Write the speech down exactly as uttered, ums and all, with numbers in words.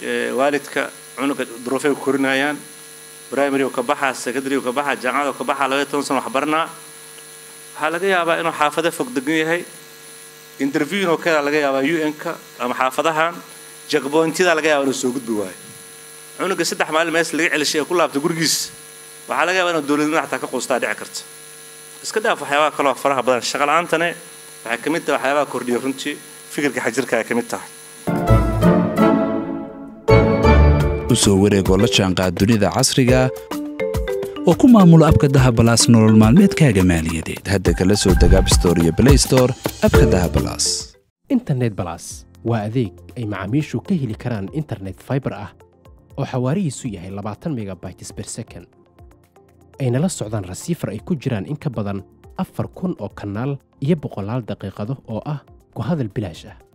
والدك عنق ظروفه وكورنايان برايمري وكبحها سكندري وكبحها جامعة وكبحها لغاية تونسون وحبرنا حالك يا أبا إنه حافظة فوق دقيقة هي انترفيو وكذا لقى يا أبا يو إنك أما حافظها جاكبون تيدا لقى يا أبا السوق بواي عنق سدح مال الماس اللي على الشيء كله بتقولجيس وحالك يا أبا إنه الدولة حتى كقوستا دعكرت بس كده في حيوان كله فرها بدن الشغل عنتنا حكمتها حيوان كردي فرنتي فكرك حجرك حكمتها usoo wareegoo la jaanqaad dunida casriga oo ku maamula abka dahabalaas nolol maalmeedkaaga maaliyadeed hadda kala soo deg App Store iyo Play Store abka dahabalaas internet plus waa adeeg ay macaamiishu ka heli karaan internet fiber ah oo xawaarihiisu yahay labaatan megabytes per second ayna la socdaan receiver ay ku jiraan in ka badan afar kun oo kanaal iyo boqolaal daqiiqado oo ah ku hadal bilaash ah